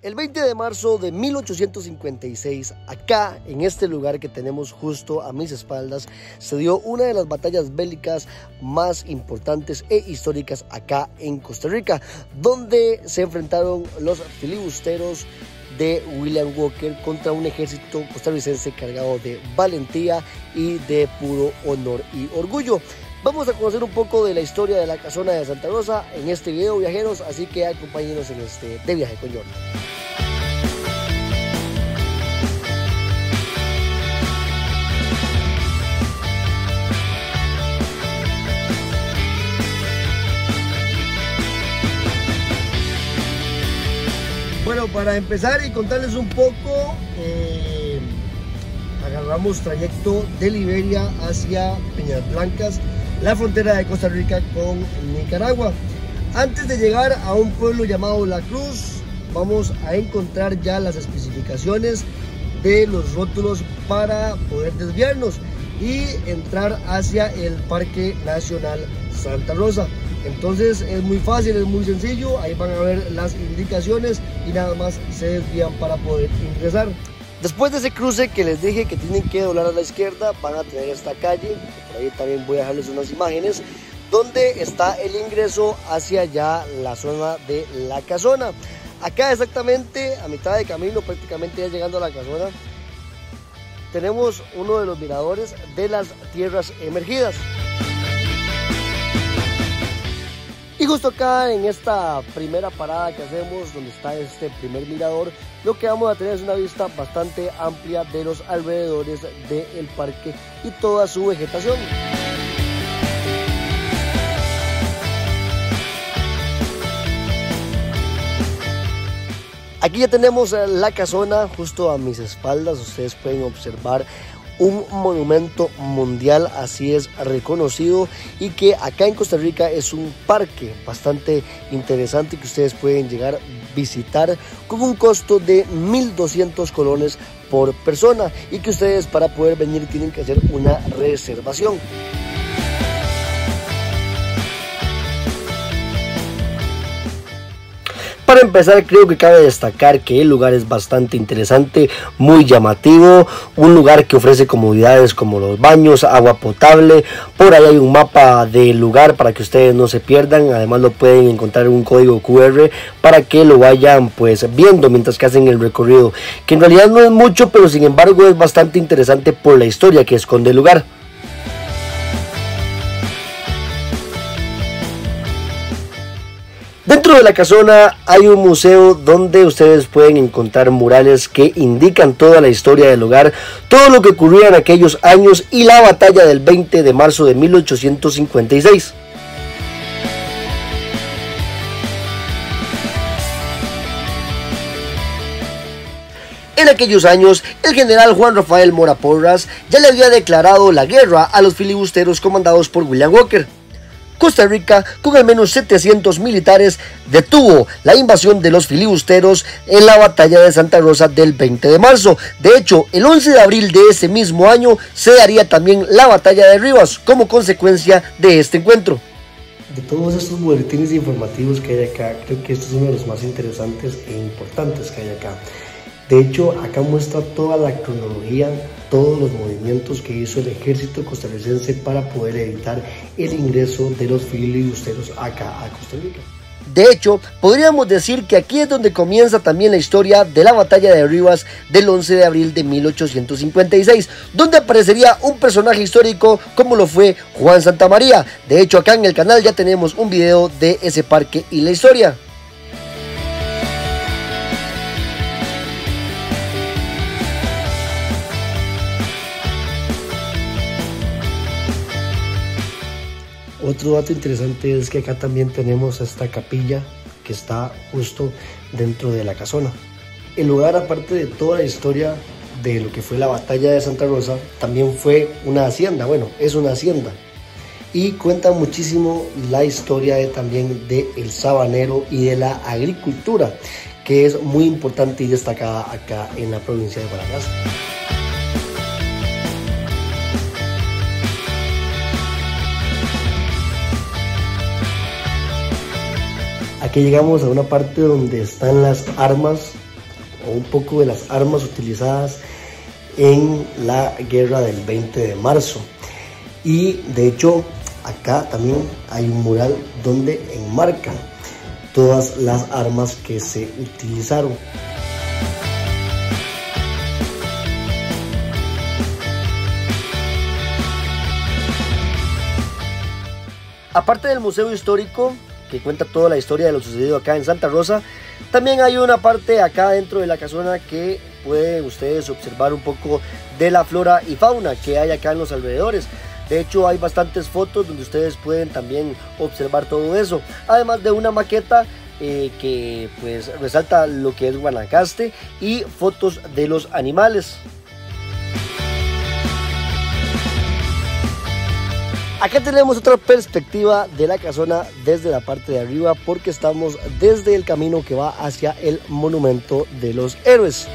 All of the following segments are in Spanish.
El 20 de marzo de 1856, acá en este lugar que tenemos justo a mis espaldas, se dio una de las batallas bélicas más importantes e históricas acá en Costa Rica, donde se enfrentaron los filibusteros de William Walker contra un ejército costarricense cargado de valentía y de puro honor y orgullo. Vamos a conocer un poco de la historia de la casona de Santa Rosa en este video, viajeros, así que acompáñenos en este De Viaje con Jordan. Bueno, para empezar y contarles un poco, agarramos trayecto de Liberia hacia Peñas Blancas, la frontera de Costa Rica con Nicaragua. Antes de llegar a un pueblo llamado La Cruz, vamos a encontrar ya las especificaciones de los rótulos para poder desviarnos y entrar hacia el Parque Nacional Santa Rosa. Entonces es muy fácil, es muy sencillo, ahí van a ver las indicaciones y nada más se desvían para poder ingresar. Después de ese cruce que les dije que tienen que doblar a la izquierda, van a tener esta calle, por ahí también voy a dejarles unas imágenes, donde está el ingreso hacia ya la zona de la casona. Acá exactamente a mitad de camino, prácticamente ya llegando a la casona, tenemos uno de los miradores de las tierras emergidas. Y justo acá en esta primera parada que hacemos, donde está este primer mirador, lo que vamos a tener es una vista bastante amplia de los alrededores del parque y toda su vegetación. Aquí ya tenemos la casona justo a mis espaldas, ustedes pueden observar un monumento mundial, así es reconocido, y que acá en Costa Rica es un parque bastante interesante que ustedes pueden llegar a visitar con un costo de 1.200 colones por persona y que ustedes para poder venir tienen que hacer una reservación. Para empezar, creo que cabe destacar que el lugar es bastante interesante, muy llamativo, un lugar que ofrece comodidades como los baños, agua potable. Por ahí hay un mapa del lugar para que ustedes no se pierdan, además lo pueden encontrar en un código QR para que lo vayan pues viendo mientras que hacen el recorrido, que en realidad no es mucho, pero sin embargo es bastante interesante por la historia que esconde el lugar. Dentro de la casona hay un museo donde ustedes pueden encontrar murales que indican toda la historia del lugar, todo lo que ocurrió en aquellos años y la batalla del 20 de marzo de 1856. En aquellos años, el general Juan Rafael Mora Porras ya le había declarado la guerra a los filibusteros comandados por William Walker. Costa Rica, con al menos 700 militares, detuvo la invasión de los filibusteros en la batalla de Santa Rosa del 20 de marzo. De hecho, el 11 de abril de ese mismo año se daría también la batalla de Rivas como consecuencia de este encuentro. De todos estos boletines informativos que hay acá, creo que este es uno de los más interesantes e importantes que hay acá. De hecho, acá muestra toda la cronología, todos los movimientos que hizo el ejército costarricense para poder evitar el ingreso de los filibusteros acá a Costa Rica. De hecho, podríamos decir que aquí es donde comienza también la historia de la batalla de Rivas del 11 de abril de 1856, donde aparecería un personaje histórico como lo fue Juan Santamaría. De hecho, acá en el canal ya tenemos un video de ese parque y la historia. Otro dato interesante es que acá también tenemos esta capilla que está justo dentro de la casona. El lugar, aparte de toda la historia de lo que fue la batalla de Santa Rosa, también fue una hacienda, bueno, es una hacienda. Y cuenta muchísimo la historia también del sabanero y de la agricultura, que es muy importante y destacada acá en la provincia de Guanacaste. Aquí llegamos a una parte donde están las armas o un poco de las armas utilizadas en la guerra del 20 de marzo. Y de hecho acá también hay un mural donde enmarcan todas las armas que se utilizaron. Aparte del museo histórico, que cuenta toda la historia de lo sucedido acá en Santa Rosa, también hay una parte acá dentro de la casona que pueden ustedes observar un poco de la flora y fauna que hay acá en los alrededores. De hecho, hay bastantes fotos donde ustedes pueden también observar todo eso, además de una maqueta que pues resalta lo que es Guanacaste y fotos de los animales. Acá tenemos otra perspectiva de la casona desde la parte de arriba, porque estamos desde el camino que va hacia el monumento de los héroes.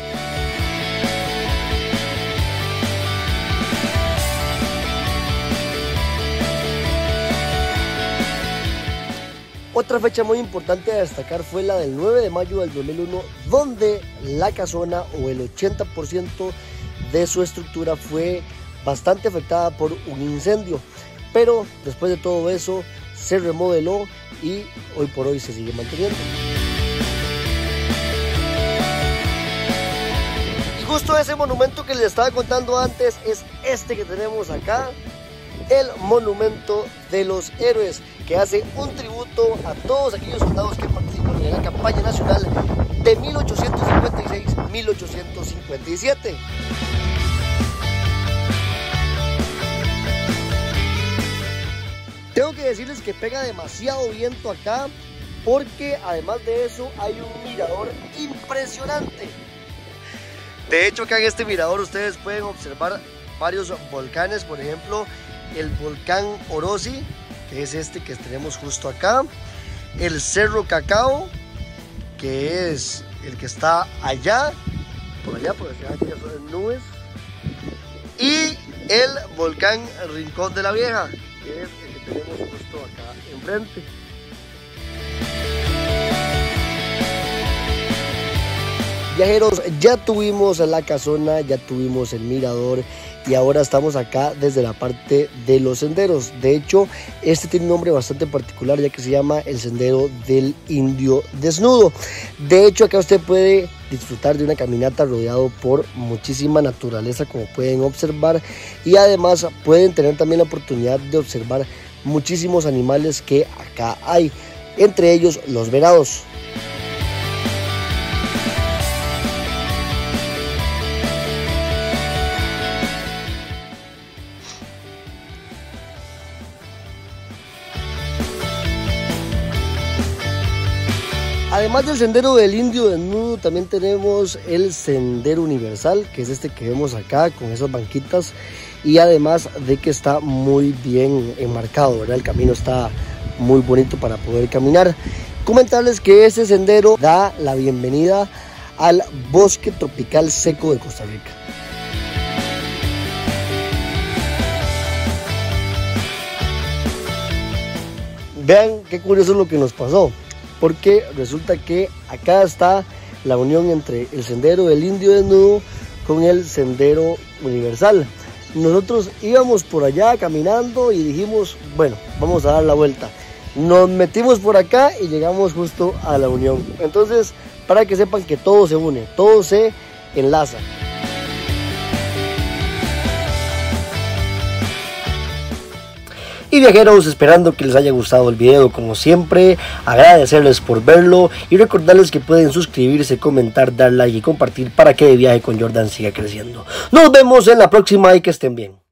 Otra fecha muy importante a destacar fue la del 9 de mayo del 2001, donde la casona o el 80% de su estructura fue bastante afectada por un incendio. Pero después de todo eso se remodeló y hoy por hoy se sigue manteniendo. Y justo ese monumento que les estaba contando antes es este que tenemos acá, el monumento de los héroes, que hace un tributo a todos aquellos soldados que participaron en la campaña nacional de 1856-1857. Tengo que decirles que pega demasiado viento acá, porque además de eso hay un mirador impresionante. De hecho, acá en este mirador ustedes pueden observar varios volcanes, por ejemplo el volcán Orosi, que es este que tenemos justo acá, el Cerro Cacao, que es el que está allá, por allá ya son nubes, y el volcán Rincón de la Vieja, que es el que tenemos justo acá enfrente. Viajeros, ya tuvimos la casona, ya tuvimos el mirador y ahora estamos acá desde la parte de los senderos. De hecho, este tiene un nombre bastante particular, ya que se llama el Sendero del Indio Desnudo. De hecho, acá usted puede disfrutar de una caminata rodeado por muchísima naturaleza, como pueden observar, y además pueden tener también la oportunidad de observar muchísimos animales que acá hay, entre ellos los venados. Además del Sendero del Indio Desnudo, también tenemos el Sendero Universal, que es este que vemos acá con esas banquitas, y además de que está muy bien enmarcado, ¿verdad? El camino está muy bonito para poder caminar. Comentarles que este sendero da la bienvenida al bosque tropical seco de Costa Rica. Vean qué curioso es lo que nos pasó, porque resulta que acá está la unión entre el Sendero del Indio Desnudo con el Sendero Universal. Nosotros íbamos por allá caminando y dijimos, bueno, vamos a dar la vuelta. Nos metimos por acá y llegamos justo a la unión. Entonces, para que sepan que todo se une, todo se enlaza. Y viajeros, esperando que les haya gustado el video como siempre, agradecerles por verlo y recordarles que pueden suscribirse, comentar, dar like y compartir para que De Viaje con Jordan siga creciendo. Nos vemos en la próxima y que estén bien.